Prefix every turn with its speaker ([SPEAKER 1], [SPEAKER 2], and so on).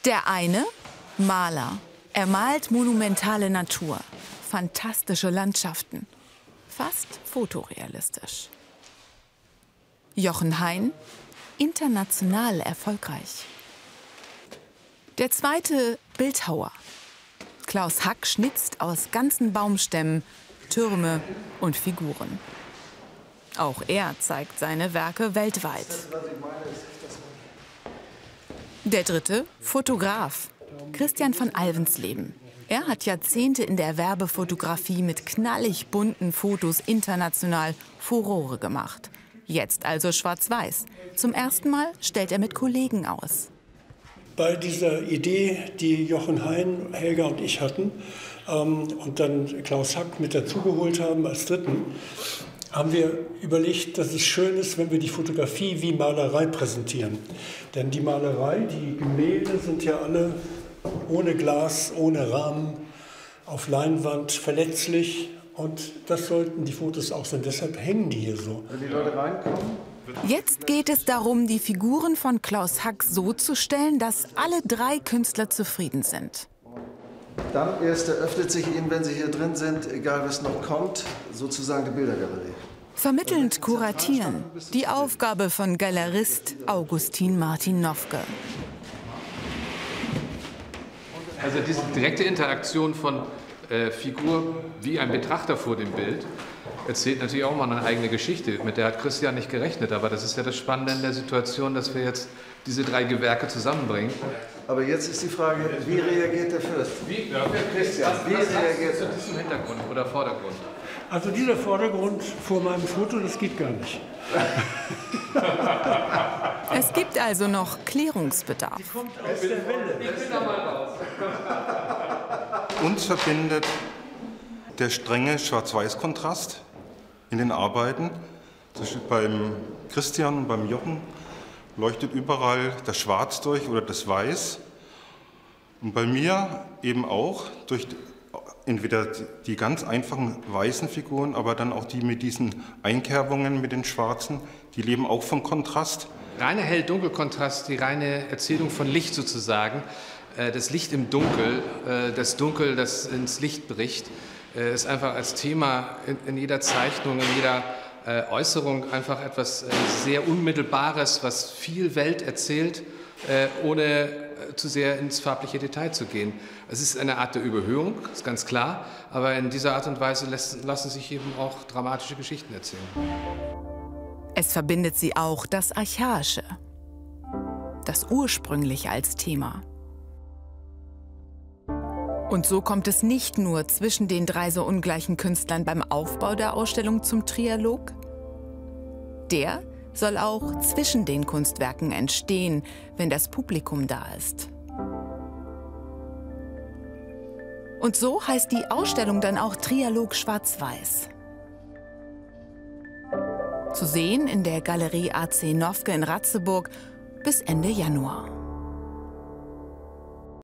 [SPEAKER 1] Der eine, Maler. Er malt monumentale Natur, fantastische Landschaften, fast fotorealistisch. Jochen Hein, international erfolgreich. Der zweite, Bildhauer. Klaus Hack schnitzt aus ganzen Baumstämmen Türme und Figuren. Auch er zeigt seine Werke weltweit. Der dritte, Fotograf. Christian von Alvensleben. Er hat Jahrzehnte in der Werbefotografie mit knallig bunten Fotos international Furore gemacht. Jetzt also schwarz-weiß. Zum ersten Mal stellt er mit Kollegen aus.
[SPEAKER 2] Bei dieser Idee, die Jochen Hein, Helga und ich hatten und dann Klaus Hack mit dazugeholt haben als Dritten, haben wir überlegt, dass es schön ist, wenn wir die Fotografie wie Malerei präsentieren. Denn die Malerei, die Gemälde sind ja alle ohne Glas, ohne Rahmen, auf Leinwand, verletzlich. Und das sollten die Fotos auch sein. Deshalb hängen die hier so.
[SPEAKER 3] Wenn die Leute reinkommen.
[SPEAKER 1] Jetzt geht es darum, die Figuren von Klaus Hack so zu stellen, dass alle drei Künstler zufrieden sind.
[SPEAKER 3] Dann erst eröffnet sich Ihnen, wenn Sie hier drin sind, egal was noch kommt, sozusagen die Bildergalerie.
[SPEAKER 1] Vermittelnd kuratieren, die Aufgabe von Galerist Augustin Martin Nofke.
[SPEAKER 4] Also diese direkte Interaktion von Figur wie ein Betrachter vor dem Bild erzählt natürlich auch mal eine eigene Geschichte. Mit der hat Christian nicht gerechnet, aber das ist ja das Spannende in der Situation, dass wir jetzt diese drei Gewerke zusammenbringen.
[SPEAKER 3] Aber jetzt ist die Frage, wie reagiert der Fürst?
[SPEAKER 4] Christian,
[SPEAKER 3] wie reagiert er?
[SPEAKER 4] Das ist im Hintergrund oder Vordergrund?
[SPEAKER 2] Also dieser Vordergrund vor meinem Foto, das geht gar nicht.
[SPEAKER 1] Es gibt also noch Klärungsbedarf.
[SPEAKER 5] Uns verbindet der strenge Schwarz-Weiß-Kontrast in den Arbeiten. Beim Christian und beim Jochen leuchtet überall das Schwarz durch oder das Weiß. Und bei mir eben auch durch entweder die ganz einfachen weißen Figuren, aber dann auch die mit diesen Einkerbungen mit den schwarzen, die leben auch vom Kontrast.
[SPEAKER 4] Reiner Hell-Dunkel-Kontrast, die reine Erzählung von Licht sozusagen. Das Licht im Dunkel, das Dunkel, das ins Licht bricht, ist einfach als Thema in jeder Zeichnung, in jeder Äußerung einfach etwas sehr Unmittelbares, was viel Welt erzählt, ohne zu sehr ins farbliche Detail zu gehen. Es ist eine Art der Überhöhung, ist ganz klar, aber in dieser Art und Weise lassen sich eben auch dramatische Geschichten erzählen.
[SPEAKER 1] Es verbindet sie auch das Archaische, das Ursprüngliche als Thema. Und so kommt es nicht nur zwischen den drei so ungleichen Künstlern beim Aufbau der Ausstellung zum Trialog. Der soll auch zwischen den Kunstwerken entstehen, wenn das Publikum da ist. Und so heißt die Ausstellung dann auch Trialog Schwarz-Weiß. Zu sehen in der Galerie AC Nofke in Ratzeburg bis Ende Januar.